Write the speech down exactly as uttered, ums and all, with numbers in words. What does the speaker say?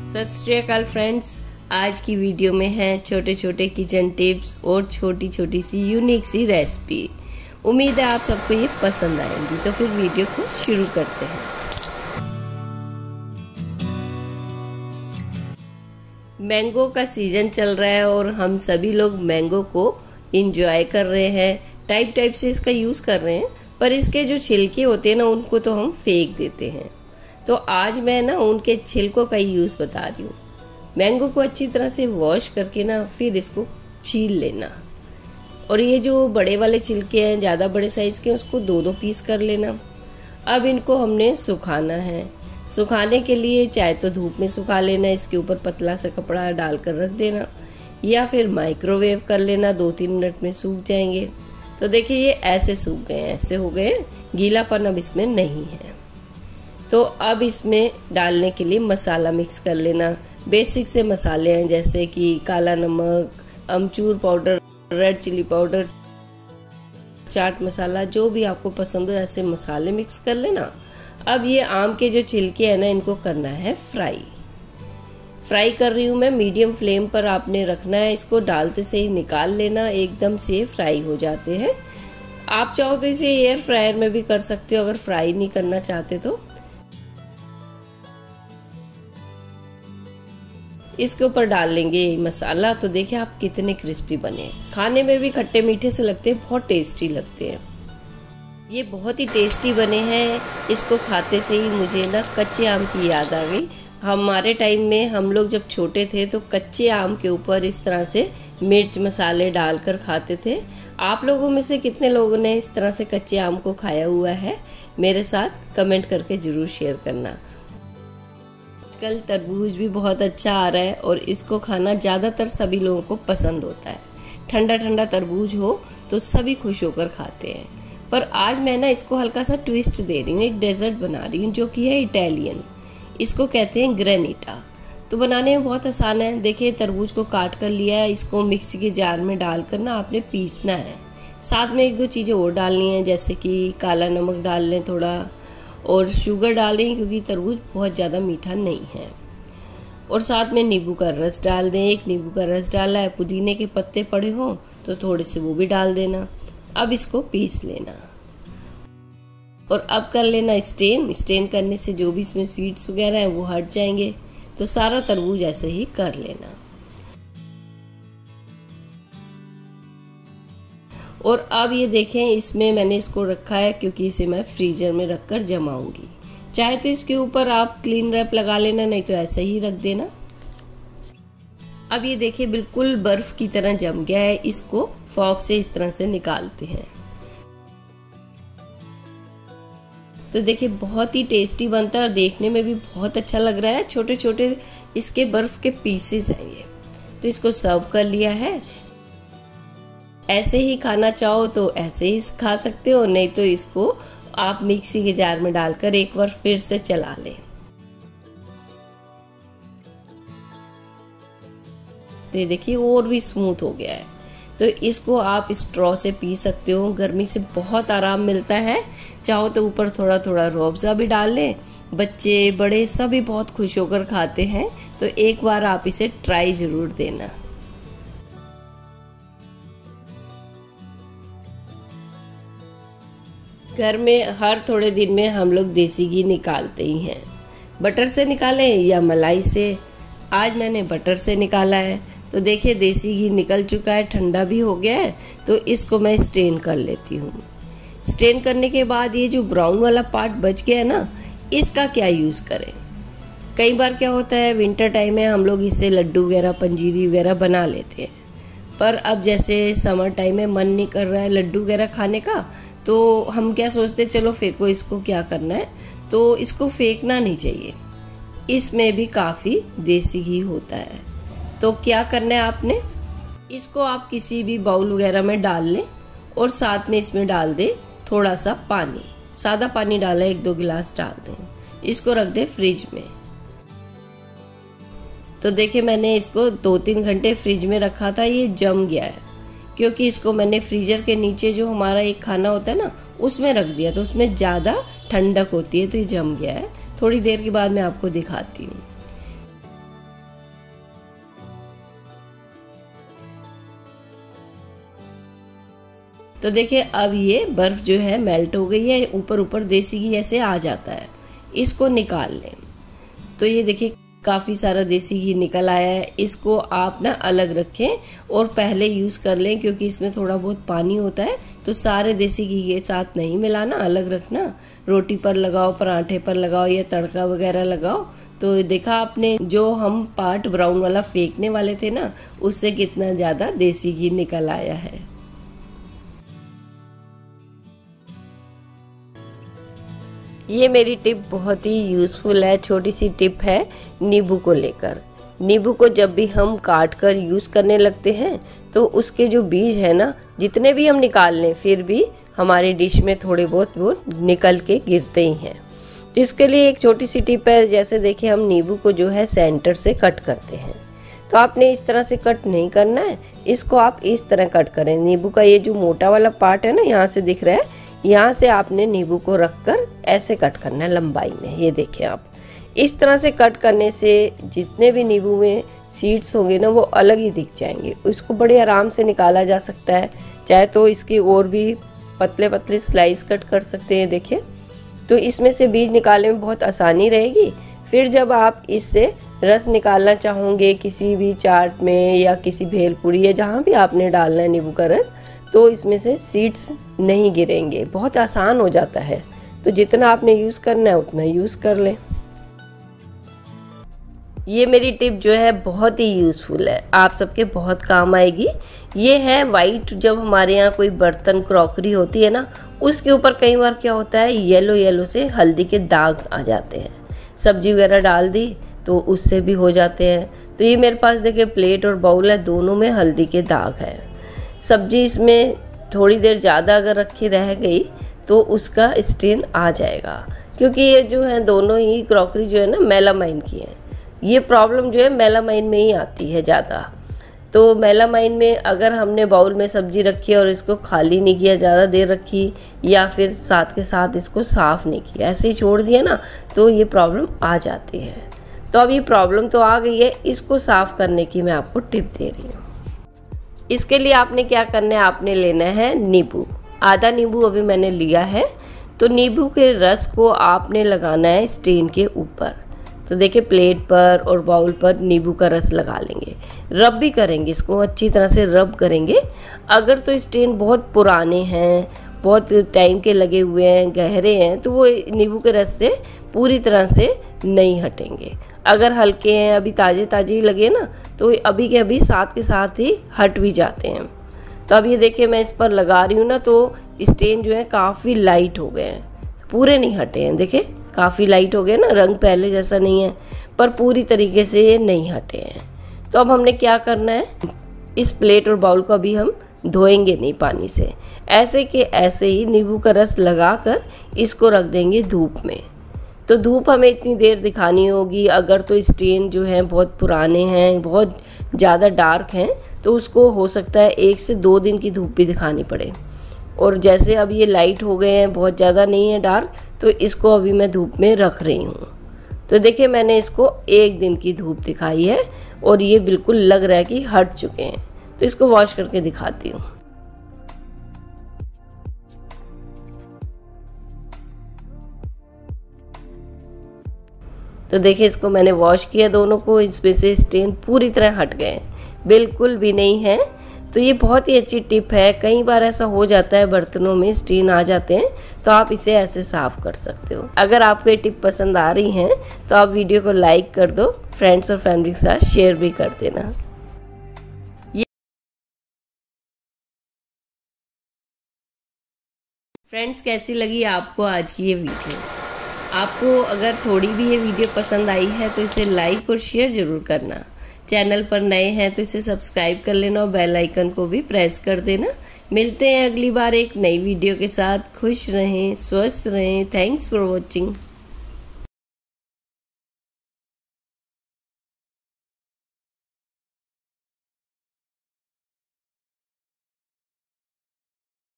सत श्री अकाल फ्रेंड्स, आज की वीडियो में है छोटे छोटे किचन टिप्स और छोटी छोटी सी यूनिक सी रेसिपी। उम्मीद है आप सबको ये पसंद आएंगी। तो फिर वीडियो को शुरू करते हैं। मैंगो का सीजन चल रहा है और हम सभी लोग मैंगो को इंजॉय कर रहे हैं, टाइप टाइप से इसका यूज़ कर रहे हैं, पर इसके जो छिलके होते हैं ना उनको तो हम फेंक देते हैं। तो आज मैं ना उनके छिलकों का यूज़ बता रही हूँ। मैंगो को अच्छी तरह से वॉश करके ना फिर इसको छील लेना, और ये जो बड़े वाले छिलके हैं ज़्यादा बड़े साइज़ के, उसको दो दो पीस कर लेना। अब इनको हमने सुखाना है। सुखाने के लिए चाहे तो धूप में सुखा लेना, इसके ऊपर पतला सा कपड़ा डालकर रख देना, या फिर माइक्रोवेव कर लेना, दो तीन मिनट में सूख जाएंगे। तो देखिए ये ऐसे सूख गए, ऐसे हो गए, गीलापन अब इसमें नहीं है। तो अब इसमें डालने के लिए मसाला मिक्स कर लेना। बेसिक से मसाले हैं जैसे कि काला नमक, amchur powder, red chilli powder, chaat masala, जो भी आपको पसंद हो ऐसे मसाले मिक्स कर लेना। अब ये आम के जो छिलके हैं ना, इनको करना है फ्राई। फ्राई कर रही हूँ मैं, मीडियम फ्लेम पर आपने रखना है। इसको डालते से ही निकाल लेना, एकदम से फ्राई हो जाते हैं। आप चाहो तो इसे एयर फ्रायर में भी कर सकते हो, अगर फ्राई नहीं करना चाहते तो। इसके ऊपर डाल लेंगे मसाला। तो देखिए आप कितने क्रिस्पी बने, खाने में भी खट्टे मीठे से लगते हैं, बहुत टेस्टी लगते हैं। ये बहुत ही टेस्टी बने हैं। इसको खाते से ही मुझे ना कच्चे आम की याद आ गई। हमारे टाइम में हम लोग जब छोटे थे तो कच्चे आम के ऊपर इस तरह से मिर्च मसाले डालकर खाते थे। आप लोगों में से कितने लोगों ने इस तरह से कच्चे आम को खाया हुआ है, मेरे साथ कमेंट करके जरूर शेयर करना। आजकल तरबूज भी बहुत अच्छा आ रहा है और इसको खाना ज़्यादातर सभी लोगों को पसंद होता है। ठंडा ठंडा तरबूज हो तो सभी खुश होकर खाते हैं। पर आज मैं ना इसको हल्का सा ट्विस्ट दे रही हूँ, एक डेजर्ट बना रही हूँ जो कि है इटालियन। इसको कहते हैं ग्रेनिटा। तो बनाने में बहुत आसान है। देखिए तरबूज को काट कर लिया है, इसको मिक्सी के जार में डालकर ना आपने पीसना है। साथ में एक दो चीज़ें और डालनी है, जैसे कि काला नमक डाल लें थोड़ा, और शुगर डालें क्योंकि तरबूज बहुत ज़्यादा मीठा नहीं है। और साथ में नींबू का रस डाल दें। एक नींबू का रस डाला है, पुदीने के पत्ते पड़े हों तो थोड़े से वो भी डाल देना। अब इसको पीस लेना और अब कर लेना स्टेन। स्टेन करने से जो भी इसमें सीड्स वगैरह हैं वो हट जाएंगे। तो सारा तरबूज ऐसे ही कर लेना। और अब ये देखें, इसमें मैंने इसको रखा है क्योंकि इसे मैं फ्रीजर में रखकर जमाऊंगी। चाहे तो इसके ऊपर आप क्लीन रैप लगा लेना, नहीं तो ऐसे ही रख देना। अब ये देखिए बिल्कुल बर्फ की तरह जम गया है। इसको फॉक से इस तरह से निकालते हैं। तो देखिए बहुत ही टेस्टी बनता है और देखने में भी बहुत अच्छा लग रहा है। छोटे छोटे इसके बर्फ के पीसेस हैं ये। तो इसको सर्व कर लिया है। ऐसे ही खाना चाहो तो ऐसे ही खा सकते हो, नहीं तो इसको आप मिक्सी के जार में डालकर एक बार फिर से चला लें। तो ये देखिए और भी स्मूथ हो गया है। तो इसको आप स्ट्रॉ से पी सकते हो, गर्मी से बहुत आराम मिलता है। चाहो तो ऊपर थोड़ा थोड़ा रूअफ़ज़ा भी डाल लें, बच्चे बड़े सभी बहुत खुश होकर खाते हैं। तो एक बार आप इसे ट्राई जरूर देना। घर में हर थोड़े दिन में हम लोग देसी घी निकालते ही हैं। बटर से निकालें या मलाई से। आज मैंने बटर से निकाला है। तो देखिए देसी घी निकल चुका है, ठंडा भी हो गया है। तो इसको मैं स्टेन कर लेती हूँ। स्टेन करने के बाद ये जो ब्राउन वाला पार्ट बच गया है ना, इसका क्या यूज़ करें। कई बार क्या होता है, विंटर टाइम में हम लोग इससे लड्डू वगैरह, पंजीरी वगैरह बना लेते हैं। पर अब जैसे समर टाइम में मन नहीं कर रहा है लड्डू वगैरह खाने का, तो हम क्या सोचते, चलो फेंको इसको, क्या करना है। तो इसको फेंकना नहीं चाहिए, इसमें भी काफ़ी देसी घी होता है। तो क्या करना है आपने, इसको आप किसी भी बाउल वगैरह में डाल लें और साथ में इसमें डाल दें थोड़ा सा पानी। सादा पानी डाला, एक दो गिलास डाल दें। इसको रख दें फ्रिज में। तो देखिए मैंने इसको दो तीन घंटे फ्रिज में रखा था, ये जम गया है क्योंकि इसको मैंने फ्रीजर के नीचे जो हमारा एक खाना होता है ना, उसमें रख दिया। तो उसमें ज़्यादा ठंडक होती है, तो ये जम गया है। थोड़ी देर के बाद मैं आपको दिखाती हूँ। तो देखिए अब ये बर्फ जो है मेल्ट हो गई है, ऊपर ऊपर देसी घी ऐसे आ जाता है, इसको निकाल लें। तो ये देखिए काफ़ी सारा देसी घी निकल आया है, इसको आप ना अलग रखें और पहले यूज़ कर लें, क्योंकि इसमें थोड़ा बहुत पानी होता है, तो सारे देसी घी के साथ नहीं मिलाना, अलग रखना। रोटी पर लगाओ, पराठे पर लगाओ या तड़का वगैरह लगाओ। तो देखा आपने, जो हम पार्ट ब्राउन वाला फेंकने वाले थे ना, उससे कितना ज़्यादा देसी घी निकल आया है। ये मेरी टिप बहुत ही यूज़फुल है, छोटी सी टिप है नींबू को लेकर। नींबू को जब भी हम काट कर यूज़ करने लगते हैं तो उसके जो बीज है ना, जितने भी हम निकाल लें फिर भी हमारे डिश में थोड़े बहुत वो निकल के गिरते ही हैं। तो इसके लिए एक छोटी सी टिप है, जैसे देखिए हम नींबू को जो है सेंटर से कट करते हैं, तो आपने इस तरह से कट नहीं करना है, इसको आप इस तरह कट करें। नींबू का ये जो मोटा वाला पार्ट है ना, यहाँ से दिख रहा है, यहाँ से आपने नींबू को रखकर ऐसे कट करना है लंबाई में। ये देखिए आप इस तरह से कट करने से जितने भी नींबू में सीड्स होंगे ना, वो अलग ही दिख जाएंगे। इसको बड़े आराम से निकाला जा सकता है, चाहे तो इसकी और भी पतले पतले स्लाइस कट कर सकते हैं। देखिए तो इसमें से बीज निकालने में बहुत आसानी रहेगी। फिर जब आप इससे रस निकालना चाहोगे किसी भी चाट में या किसी भेलपूरी या जहाँ भी आपने डालना है नींबू का रस, तो इसमें से सीड्स नहीं गिरेंगे, बहुत आसान हो जाता है। तो जितना आपने यूज़ करना है उतना यूज़ कर लें। ये मेरी टिप जो है बहुत ही यूज़फुल है, आप सबके बहुत काम आएगी। ये है वाइट, जब हमारे यहाँ कोई बर्तन क्रॉकरी होती है ना, उसके ऊपर कई बार क्या होता है येलो येलो से हल्दी के दाग आ जाते हैं। सब्जी वगैरह डाल दी तो उससे भी हो जाते हैं। तो ये मेरे पास देखिए प्लेट और बाउल है, दोनों में हल्दी के दाग है। सब्जी इसमें थोड़ी देर ज़्यादा अगर रखी रह गई तो उसका स्टेन आ जाएगा, क्योंकि ये जो है दोनों ही क्रॉकरी जो है ना मेलामाइन की है। ये प्रॉब्लम जो है मेलामाइन में ही आती है ज़्यादा। तो मेलामाइन में अगर हमने बाउल में सब्जी रखी और इसको खाली नहीं किया, ज़्यादा देर रखी, या फिर साथ के साथ इसको साफ़ नहीं किया, ऐसे ही छोड़ दिया ना, तो ये प्रॉब्लम आ जाती है। तो अब ये प्रॉब्लम तो आ गई है, इसको साफ़ करने की मैं आपको टिप दे रही हूँ। इसके लिए आपने क्या करना है, आपने लेना है नींबू। आधा नींबू अभी मैंने लिया है। तो नींबू के रस को आपने लगाना है स्टेन के ऊपर। तो देखिए प्लेट पर और बाउल पर नींबू का रस लगा लेंगे, रब भी करेंगे, इसको अच्छी तरह से रब करेंगे। अगर तो स्टेन बहुत पुराने हैं, बहुत टाइम के लगे हुए हैं, गहरे हैं, तो वो नींबू के रस से पूरी तरह से नहीं हटेंगे। अगर हल्के हैं, अभी ताज़े ताज़े ही लगे ना, तो अभी के अभी साथ के साथ ही हट भी जाते हैं। तो अब ये देखिए मैं इस पर लगा रही हूँ ना, तो स्टेन जो है काफ़ी लाइट हो गए हैं, पूरे नहीं हटे हैं। देखिए काफ़ी लाइट हो गए ना, रंग पहले जैसा नहीं है, पर पूरी तरीके से ये नहीं हटे हैं। तो अब हमने क्या करना है, इस प्लेट और बाउल को अभी हम धोएंगे नहीं पानी से, ऐसे के ऐसे ही नींबू का रस लगाकर इसको रख देंगे धूप में। तो धूप हमें इतनी देर दिखानी होगी। अगर तो स्टेन जो हैं बहुत पुराने हैं, बहुत ज़्यादा डार्क हैं, तो उसको हो सकता है एक से दो दिन की धूप भी दिखानी पड़े। और जैसे अब ये लाइट हो गए हैं, बहुत ज़्यादा नहीं है डार्क, तो इसको अभी मैं धूप में रख रही हूँ। तो देखिए मैंने इसको एक दिन की धूप दिखाई है और ये बिल्कुल लग रहा है कि हट चुके हैं। तो इसको वॉश करके दिखाती हूँ। तो देखिए इसको मैंने वॉश किया दोनों को, इसमें से स्टेन पूरी तरह हट गए हैं, बिल्कुल भी नहीं है। तो ये बहुत ही अच्छी टिप है। कई बार ऐसा हो जाता है, बर्तनों में स्टेन आ जाते हैं, तो आप इसे ऐसे साफ़ कर सकते हो। अगर आपको ये टिप पसंद आ रही हैं तो आप वीडियो को लाइक कर दो, फ्रेंड्स और फैमिली के साथ शेयर भी कर देना। फ्रेंड्स कैसी लगी आपको आज की ये वीडियो? आपको अगर थोड़ी भी ये वीडियो पसंद आई है तो इसे लाइक और शेयर ज़रूर करना। चैनल पर नए हैं तो इसे सब्सक्राइब कर लेना और बेल आइकन को भी प्रेस कर देना। मिलते हैं अगली बार एक नई वीडियो के साथ। खुश रहें, स्वस्थ रहें। Thanks for watching.